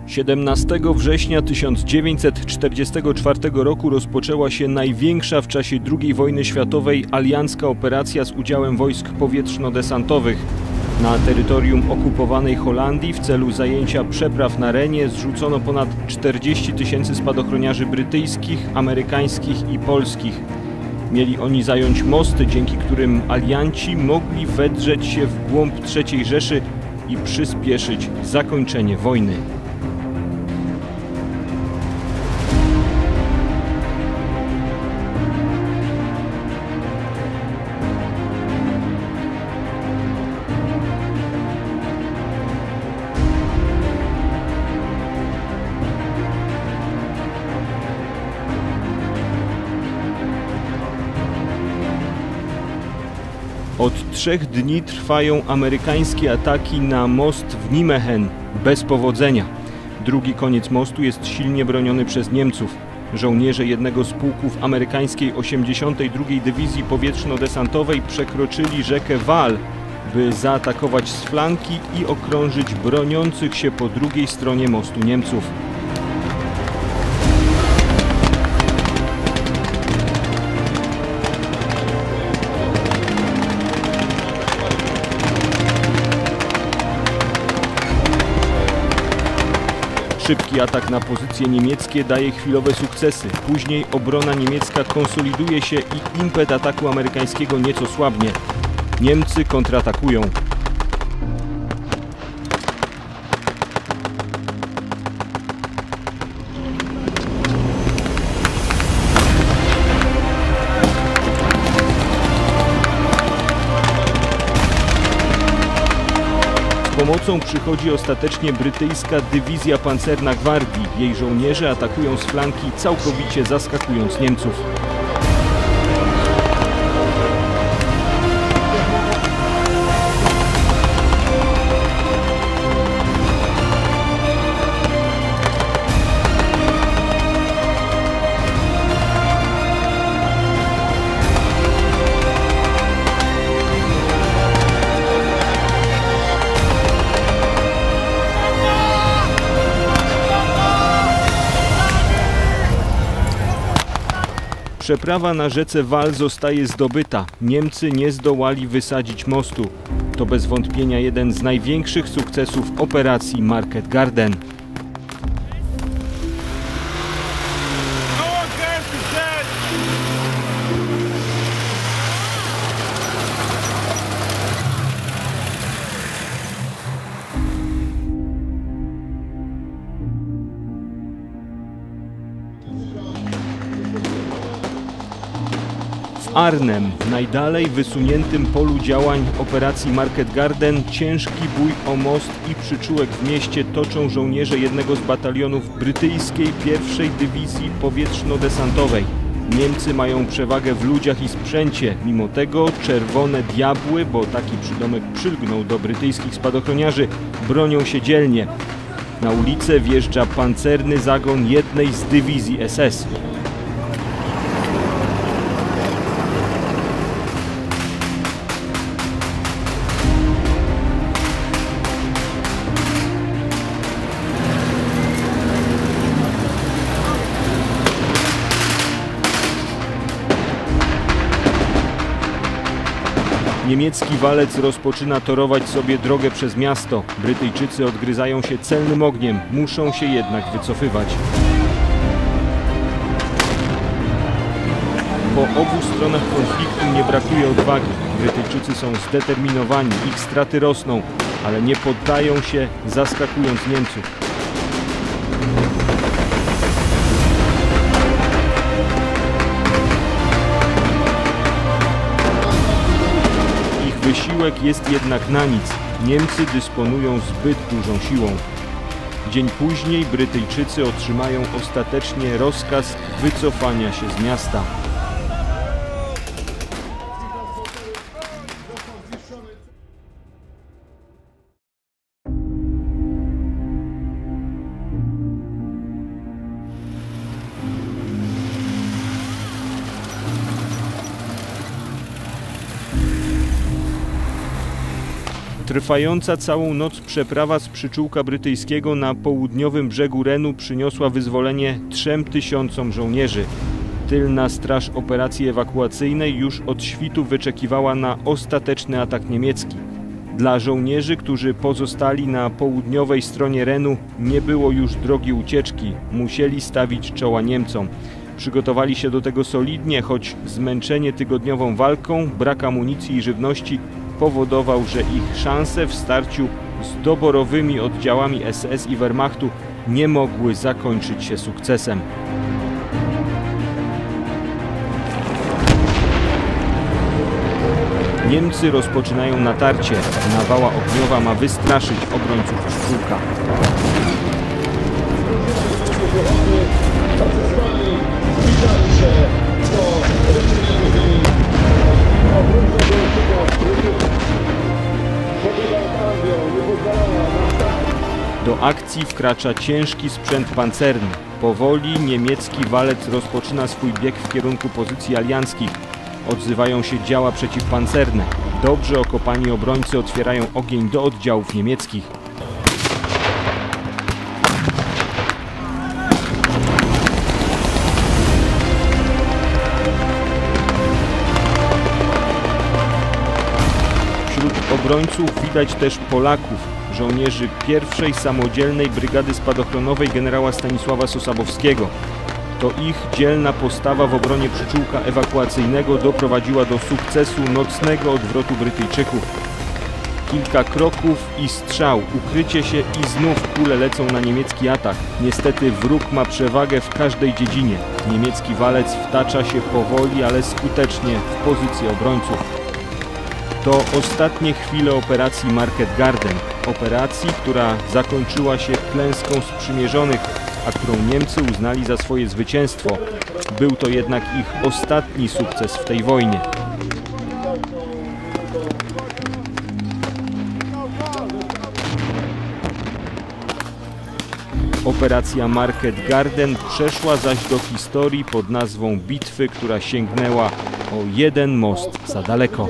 17 września 1944 roku rozpoczęła się największa w czasie II wojny światowej aliancka operacja z udziałem wojsk powietrzno-desantowych. Na terytorium okupowanej Holandii w celu zajęcia przepraw na Renie zrzucono ponad 40 000 spadochroniarzy brytyjskich, amerykańskich i polskich. Mieli oni zająć mosty, dzięki którym alianci mogli wedrzeć się w głąb III Rzeszy i przyspieszyć zakończenie wojny. Od 3 dni trwają amerykańskie ataki na most w Nijmegen bez powodzenia. Drugi koniec mostu jest silnie broniony przez Niemców. Żołnierze jednego z pułków amerykańskiej 82. Dywizji Powietrzno-Desantowej przekroczyli rzekę Waal, by zaatakować z flanki i okrążyć broniących się po drugiej stronie mostu Niemców. Szybki atak na pozycje niemieckie daje chwilowe sukcesy. Później obrona niemiecka konsoliduje się i impet ataku amerykańskiego nieco słabnie. Niemcy kontratakują. Z pomocą przychodzi ostatecznie brytyjska dywizja pancerna gwardii. Jej żołnierze atakują z flanki, całkowicie zaskakując Niemców. Przeprawa na rzece Waal zostaje zdobyta. Niemcy nie zdołali wysadzić mostu. To bez wątpienia jeden z największych sukcesów operacji Market Garden. W Arnhem, najdalej wysuniętym polu działań operacji Market Garden, ciężki bój o most i przyczółek w mieście toczą żołnierze jednego z batalionów brytyjskiej I Dywizji Powietrzno-Desantowej. Niemcy mają przewagę w ludziach i sprzęcie. Mimo tego czerwone diabły, bo taki przydomek przylgnął do brytyjskich spadochroniarzy, bronią się dzielnie. Na ulicę wjeżdża pancerny zagon jednej z dywizji SS. Niemiecki walec rozpoczyna torować sobie drogę przez miasto. Brytyjczycy odgryzają się celnym ogniem, muszą się jednak wycofywać. Po obu stronach konfliktu nie brakuje odwagi. Brytyjczycy są zdeterminowani, ich straty rosną, ale nie poddają się, zaskakując Niemców. Wysiłek jest jednak na nic. Niemcy dysponują zbyt dużą siłą. Dzień później Brytyjczycy otrzymają ostatecznie rozkaz wycofania się z miasta. Trwająca całą noc przeprawa z przyczółka brytyjskiego na południowym brzegu Renu przyniosła wyzwolenie 3000 żołnierzy. Tylna straż operacji ewakuacyjnej już od świtu wyczekiwała na ostateczny atak niemiecki. Dla żołnierzy, którzy pozostali na południowej stronie Renu, nie było już drogi ucieczki, musieli stawić czoła Niemcom. Przygotowali się do tego solidnie, choć zmęczenie tygodniową walką, brak amunicji i żywności powodował, że ich szanse w starciu z doborowymi oddziałami SS i Wehrmachtu nie mogły zakończyć się sukcesem. Niemcy rozpoczynają natarcie. Nawała ogniowa ma wystraszyć obrońców przyczółka. Do akcji wkracza ciężki sprzęt pancerny. Powoli niemiecki walec rozpoczyna swój bieg w kierunku pozycji alianckich. Odzywają się działa przeciwpancerne. Dobrze okopani obrońcy otwierają ogień do oddziałów niemieckich. Wśród obrońców widać też Polaków, żołnierzy pierwszej samodzielnej brygady spadochronowej generała Stanisława Sosabowskiego. To ich dzielna postawa w obronie przyczółka ewakuacyjnego doprowadziła do sukcesu nocnego odwrotu Brytyjczyków. Kilka kroków i strzał, ukrycie się i znów kule lecą na niemiecki atak. Niestety wróg ma przewagę w każdej dziedzinie. Niemiecki walec wtacza się powoli, ale skutecznie w pozycję obrońców. To ostatnie chwile operacji Market Garden. Operacji, która zakończyła się klęską sprzymierzonych, a którą Niemcy uznali za swoje zwycięstwo. Był to jednak ich ostatni sukces w tej wojnie. Operacja Market Garden przeszła zaś do historii pod nazwą bitwy, która sięgnęła o jeden most za daleko.